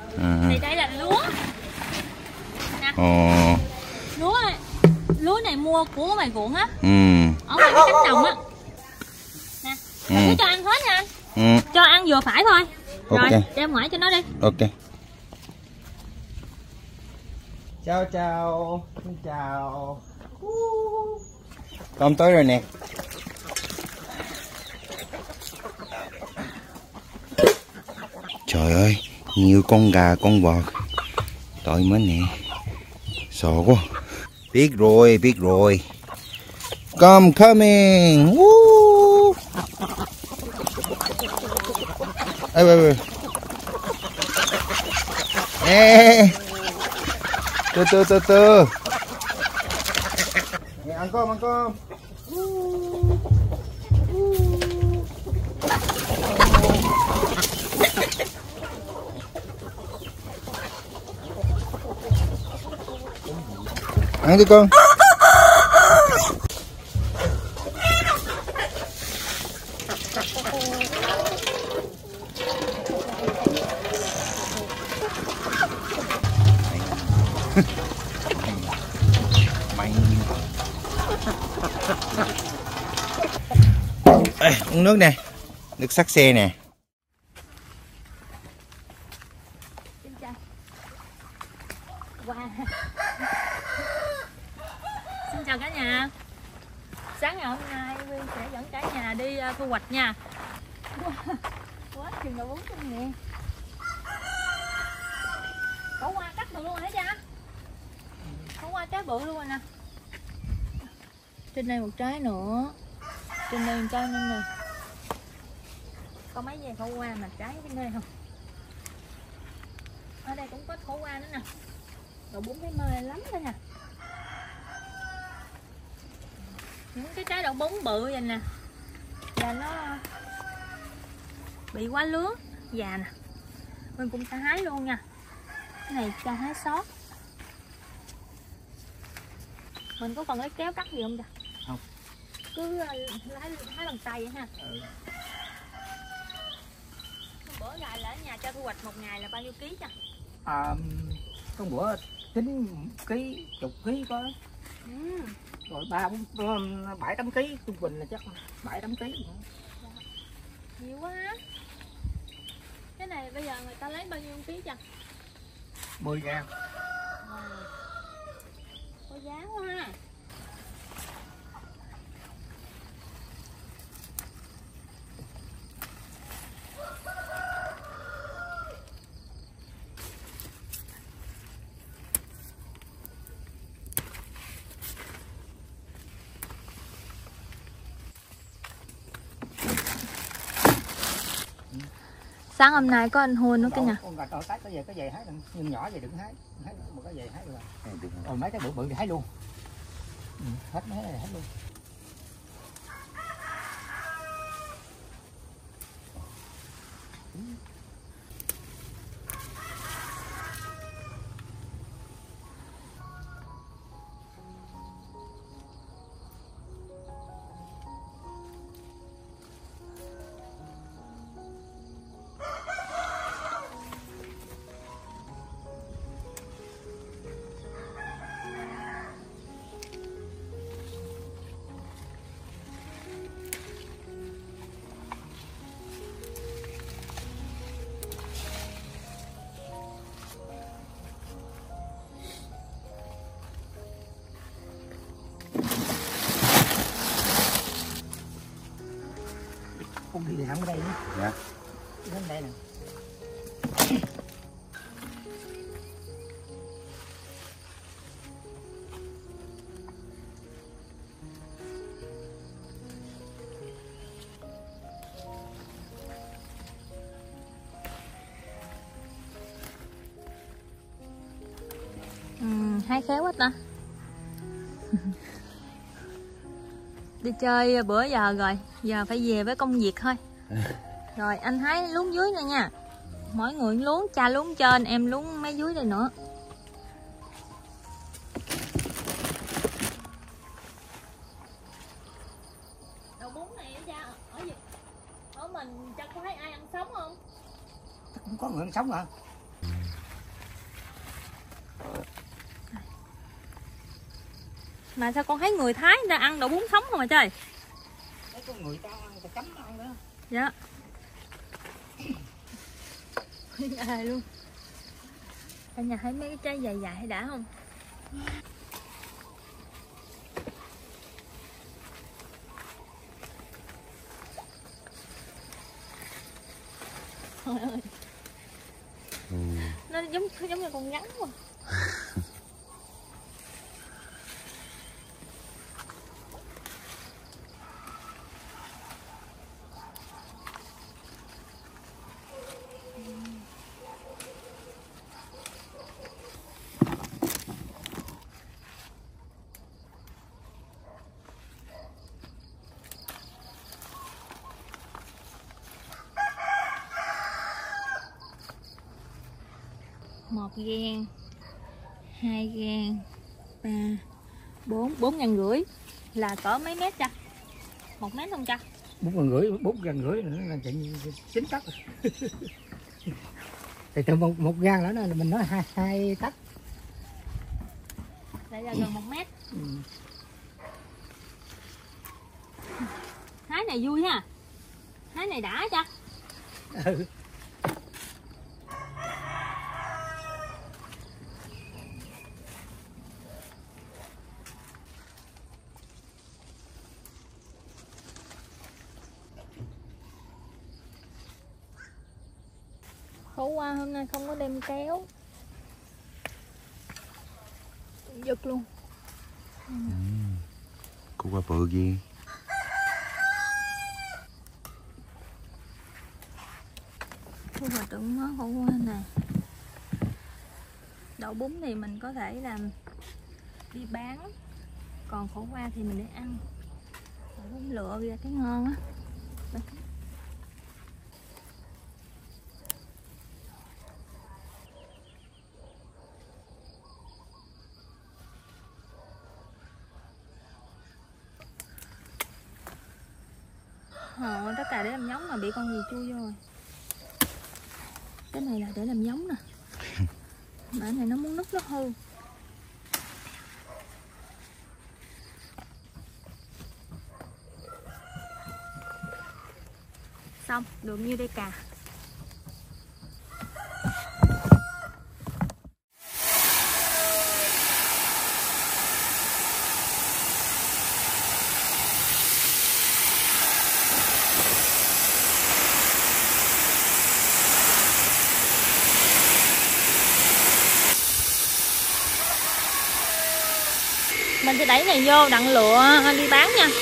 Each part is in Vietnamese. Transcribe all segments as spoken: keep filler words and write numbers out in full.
À. Thì đây là lúa nè. Ồ. Lúa lúa này mua của mày ruộng á. Ừ. Ở ngoài cái cánh đồng á nè. Ừ. Đừng có cho ăn hết nha. Ừ. Cho ăn vừa phải thôi. Rồi Ok. đem ngoại cho nó đi. Ok. Chào chào. Xin chào. Tôm tới rồi nè. Trời ơi, nhiều con gà con vọt. Tội mới nè. Sợ quá. Biết rồi, biết rồi. Come coming. Woo. Ê, ê, ê. Ê. Từ từ từ từ. Nè, ăn cơm ăn cơm. Ăn đi con. Mày. Ê, uống nước nè. Nước sắc xe nè. Wow. Xin chào cả nhà. Sáng ngày hôm nay Quyên sẽ dẫn cả nhà đi uh, thu hoạch nha. Wow. Quá chừng là bốn trăm ngàn. Có hoa cắt được luôn rồi hả cha? Có hoa trái bự luôn rồi nè. Trên đây một trái nữa. Trên đây một trái nữa nè. Có mấy giây khổ qua mà trái bên đây không? Ở đây cũng có khổ qua nữa nè. Rồi bốn cái mê lắm thôi nè. Những cái trái đậu bóng bự vậy nè. Và nó bị quá lứa già nè. Mình cũng sẽ hái luôn nha. Cái này cha hái sót. Mình có cần lấy kéo cắt gì không cha? Không. Cứ hái, hái bằng tay vậy ha. Ừ. Bữa ngày là ở nhà cho thu hoạch một ngày là bao nhiêu ký cha? À, con bữa tính ký chục ký có. Ừ. Rồi ba bốn bảy tám ký trung bình là chắc bảy tám ký. Nhiều quá á. Cái này bây giờ người ta lấy bao nhiêu ký cha? mười ngàn. À. Có giá quá ha. Sáng hôm nay có anh Huân nữa cả nhà. Con gà ở cái cái về cái về hái nhưng nhỏ vậy đừng hái. Hái một cái về hái được rồi. Rồi mấy cái bự bự thì hái luôn. Ừ, hết mấy cái này hái luôn. Con đi thẳng ở đây nữa. Dạ. Đi đến đây nè. Ừ, hay khéo quá ta. Đi chơi bữa giờ rồi, giờ phải về với công việc thôi. Rồi anh hái luống dưới nè nha. Mỗi người luống, cha luống trên, em luống mấy dưới đây nữa. Đậu bún này cha ở gì? Ở mình cha có thấy ai ăn sống không? Không có người ăn sống hả? Mà sao con thấy người Thái người ta ăn đậu bún sống không mà trời? Thấy có người ta ăn, người ta chấm ăn nữa. Dạ. Ai luôn. Cả nhà thấy mấy cái trái dài dài hay đã không? Trời ơi. Ừ. Nó giống giống như con rắn quá. Một gang, hai gang, ba, bốn, bốn ngàn rưỡi là cỡ mấy mét cha? Một mét không cha? Bốn ngàn rưỡi, bốn ngàn rưỡi nữa là chuyện chín tấc rồi. Thì từ một một gang nữa là mình nói hai hai tấc. Lại là gần một mét. Ừ. Hái này vui ha. Hái này đã cha. Ừ. Khổ qua hôm nay không có đem kéo. Giật luôn. Ừ. Khổ qua bự gì? Thu hoạch được món khổ qua này. Đậu bún thì mình có thể làm đi bán, còn khổ qua thì mình để ăn. Đậu bún lựa ra cái ngon á. Ờ, tất cả để làm giống mà bị con gì chui vô rồi. Cái này là để làm giống nè. Mà cái này nó muốn nứt nó hư. Xong, được nhiêu đây cà. Mình sẽ đẩy này vô đặng lựa đi bán nha.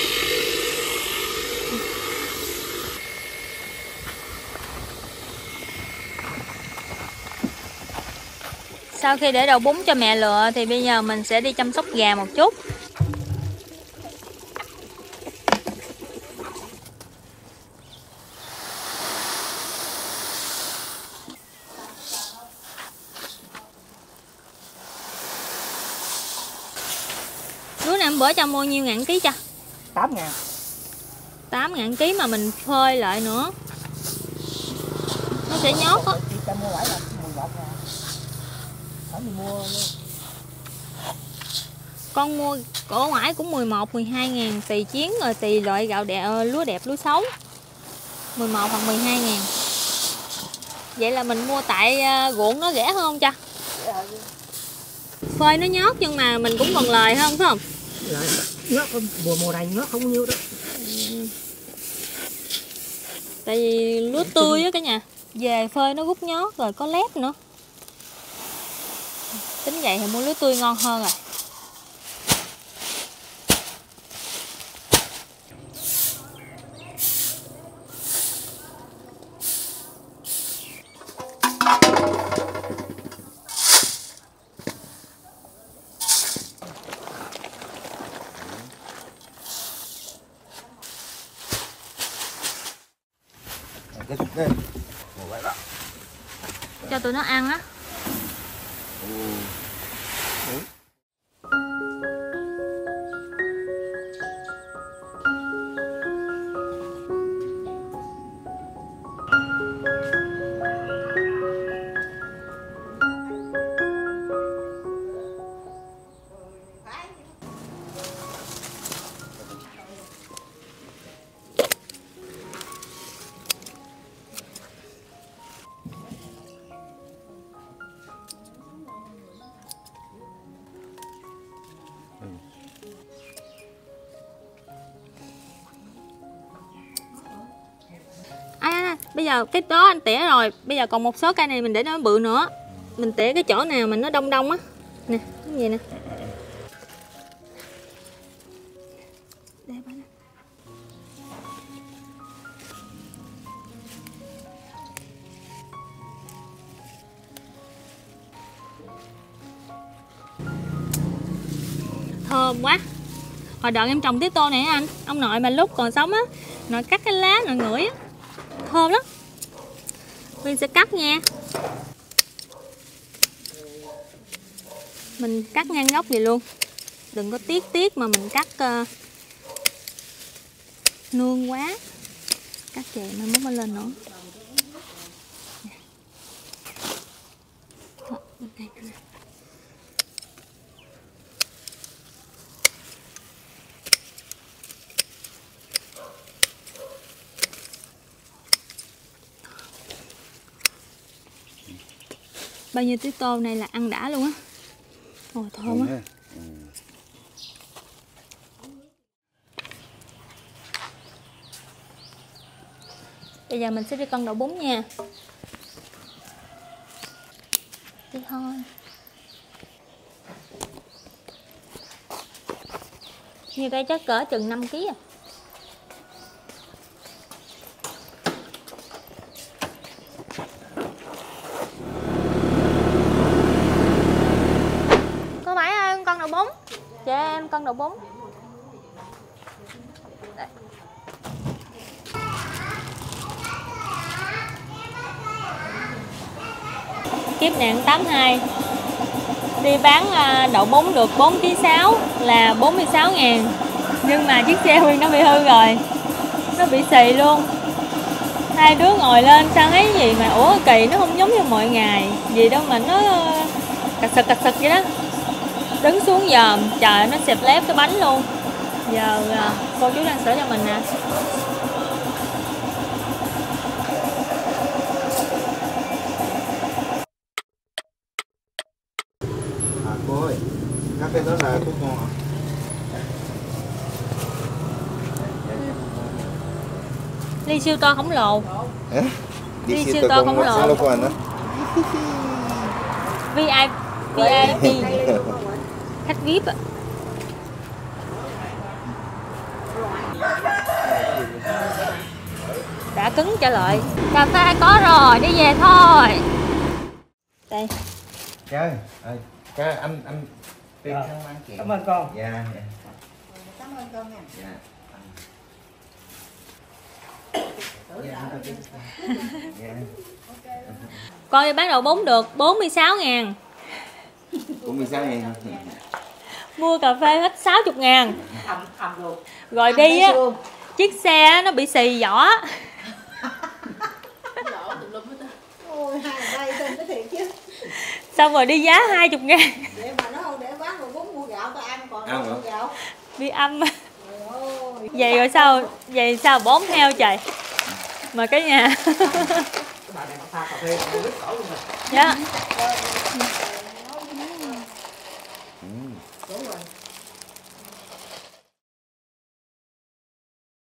Sau khi để đậu bún cho mẹ lựa thì bây giờ mình sẽ đi chăm sóc gà một chút. Lúa này hôm bữa cho mua nhiêu ngàn ký cho? Tám ngàn. Tám ngàn ký mà mình phơi lại nữa. Nó sẽ nhót á. Cho mua lại là mười một ngàn. Phải mình mua luôn. Con mua cổ ngoại cũng mười một, mười hai ngàn tùy chiến rồi tùy loại gạo đẹp, lúa đẹp lúa xấu. mười một hoặc mười hai ngàn. Vậy là mình mua tại ruộng nó rẻ hơn cha? Phơi nó nhót nhưng mà mình cũng còn lời hơn phải không? Lời. Nhót mùa mùa này nhót không nhiêu đó. Ừ. Tại vì lúa tươi á cả nhà. Về phơi nó rút nhót rồi có lép nữa. Tính vậy thì mua lúa tươi ngon hơn rồi. Cho tụi nó ăn á. bây giờ cái đó anh tỉa rồi, bây giờ còn một số cây này mình để nó bự nữa. Mình tỉa cái chỗ nào mà nó đông đông á. Nè, cái gì nè. Thơm quá. Hồi đợt em trồng tía tô này anh, ông nội mà lúc còn sống á, nội cắt cái lá nội ngửi á, thơm lắm. Mình sẽ cắt nha. Mình cắt ngang gốc vậy luôn, đừng có tiếc tiếc mà mình cắt uh, nương quá, cắt vậy mà muốn mới lên nữa. Đó, bên đây nữa nè. Bao nhiêu tía tô này là ăn đã luôn á. Ồ, thơm quá. Ừ. Bây giờ mình sẽ đi cân đậu bún nha. Đi thôi. Như đây chắc cỡ chừng năm ký à. Cho em cân đậu bún. Đây. Kiếp nạn tám hai. Đi bán đậu bún được bốn ký sáu là bốn mươi sáu ngàn. Nhưng mà chiếc xe Huyên nó bị hư rồi. Nó bị xì luôn. Hai đứa ngồi lên sao thấy gì mà ủa kỳ, nó không giống như mọi ngày. Gì đâu mà nó cạch sực cạch sực vậy đó. Đứng xuống dòm, trời nó xẹp lép cái bánh luôn. Giờ cô chú đang sửa cho mình nè. À cô ơi, các cái đó là thuốc ngon hả? Ly siêu to khổng lồ. Hả? Ly siêu to khổng lồ. vi ai pi khách vi ai pi ạ. Đã cứng trả lời. Cà phê có rồi, đi về thôi. Đây. Trời ơi, cha anh anh Tiên à, ăn kẹo. Cảm ơn con. Dạ, dạ. Cảm ơn con nha. Dạ. Dạ. Con đi bán đậu bún được bốn mươi sáu ngàn. bốn mươi sáu ngàn. Mua cà phê hết sáu mươi ngàn. Ẩm, ẩm luôn. Rồi đi á, chiếc xe nó bị xì vỏ. Ôi, hai đây tên cái thiệt chứ. Xong rồi đi giá hai mươi ngàn. Vậy mà nó không để bán rồi bún mua gạo tao ăn còn Ăn mua gạo. Đi âm. Vậy rồi sao? Vậy sao bốn heo trời. Mà cái nhà. Bà này pha cà phê rất cổ luôn rồi. Dạ.